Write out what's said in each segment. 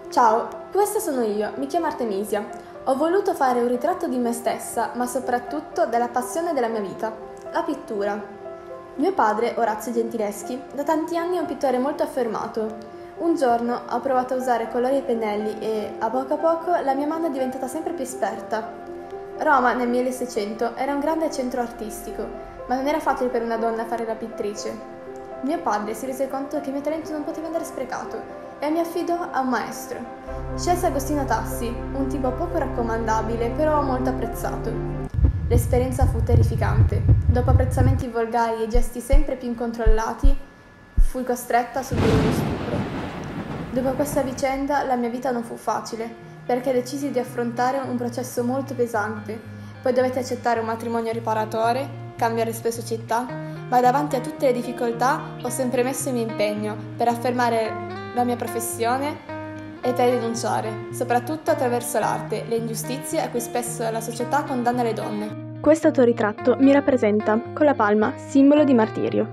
Ciao, questa sono io, mi chiamo Artemisia. Ho voluto fare un ritratto di me stessa, ma soprattutto della passione della mia vita, la pittura. Mio padre, Orazio Gentileschi, da tanti anni è un pittore molto affermato. Un giorno ho provato a usare colori e pennelli e, a poco, la mia mano è diventata sempre più esperta. Roma, nel 1600, era un grande centro artistico, ma non era facile per una donna fare la pittrice. Mio padre si rese conto che il mio talento non poteva andare sprecato e mi affidò a un maestro. Scelse Agostino Tassi, un tipo poco raccomandabile, però molto apprezzato. L'esperienza fu terrificante. Dopo apprezzamenti volgari e gesti sempre più incontrollati, fui costretta a subire uno stupro. Dopo questa vicenda la mia vita non fu facile, perché decisi di affrontare un processo molto pesante. Poi dovette accettare un matrimonio riparatore, cambiare spesso città, ma davanti a tutte le difficoltà ho sempre messo il mio impegno per affermare la mia professione e per denunciare, soprattutto attraverso l'arte, le ingiustizie a cui spesso la società condanna le donne. Questo autoritratto mi rappresenta con la palma, simbolo di martirio.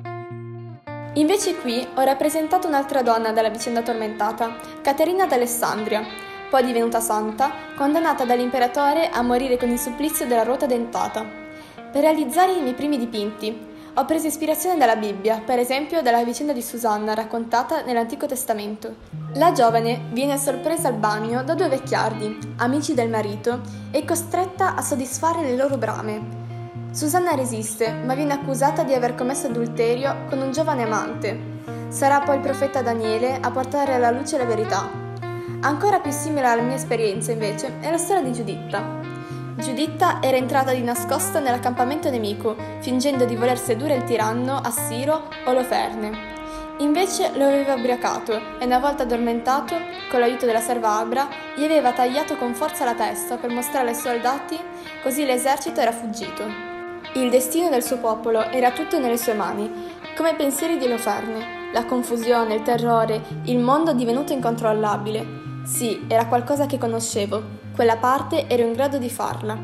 Invece qui ho rappresentato un'altra donna dalla vicenda tormentata, Caterina d'Alessandria, poi divenuta santa, condannata dall'imperatore a morire con il supplizio della ruota dentata. Per realizzare i miei primi dipinti ho preso ispirazione dalla Bibbia, per esempio dalla vicenda di Susanna raccontata nell'Antico Testamento. La giovane viene sorpresa al bagno da due vecchiardi, amici del marito, e costretta a soddisfare le loro brame. Susanna resiste, ma viene accusata di aver commesso adulterio con un giovane amante. Sarà poi il profeta Daniele a portare alla luce la verità. Ancora più simile alla mia esperienza, invece, è la storia di Giuditta. Giuditta era entrata di nascosto nell'accampamento nemico, fingendo di voler sedurre il tiranno Assiro Oloferne. Invece lo aveva ubriacato e una volta addormentato, con l'aiuto della serva Abra, gli aveva tagliato con forza la testa per mostrare ai soldati, così l'esercito era fuggito. Il destino del suo popolo era tutto nelle sue mani, come i pensieri di Oloferne, la confusione, il terrore, il mondo divenuto incontrollabile. Sì, era qualcosa che conoscevo, quella parte ero in grado di farla.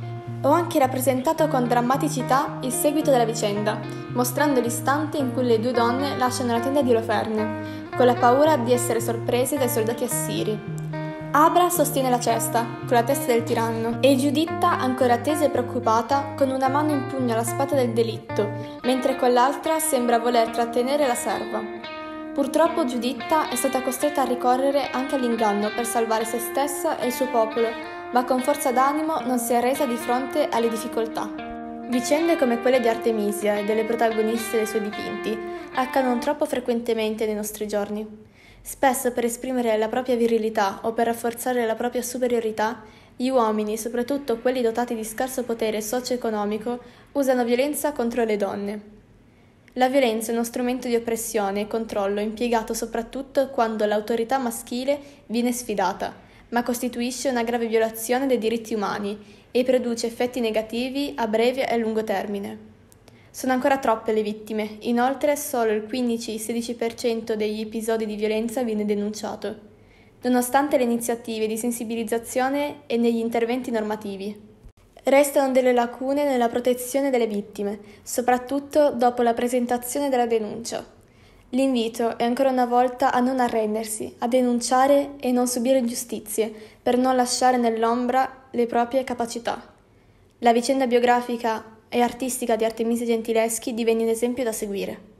Ho anche rappresentato con drammaticità il seguito della vicenda, mostrando l'istante in cui le due donne lasciano la tenda di Oloferne, con la paura di essere sorprese dai soldati assiri. Abra sostiene la cesta, con la testa del tiranno, e Giuditta, ancora tesa e preoccupata, con una mano impugna la spada del delitto, mentre con l'altra sembra voler trattenere la serva. Purtroppo Giuditta è stata costretta a ricorrere anche all'inganno per salvare se stessa e il suo popolo, ma con forza d'animo non si è arresa di fronte alle difficoltà. Vicende come quelle di Artemisia e delle protagoniste dei suoi dipinti accadono troppo frequentemente nei nostri giorni. Spesso per esprimere la propria virilità o per rafforzare la propria superiorità, gli uomini, soprattutto quelli dotati di scarso potere socio-economico, usano violenza contro le donne. La violenza è uno strumento di oppressione e controllo impiegato soprattutto quando l'autorità maschile viene sfidata, ma costituisce una grave violazione dei diritti umani e produce effetti negativi a breve e a lungo termine. Sono ancora troppe le vittime, inoltre solo il 15-16% degli episodi di violenza viene denunciato, nonostante le iniziative di sensibilizzazione e negli interventi normativi. Restano delle lacune nella protezione delle vittime, soprattutto dopo la presentazione della denuncia. L'invito è ancora una volta a non arrendersi, a denunciare e non subire ingiustizie, per non lasciare nell'ombra le proprie capacità. La vicenda biografica e artistica di Artemisia Gentileschi divenne un esempio da seguire.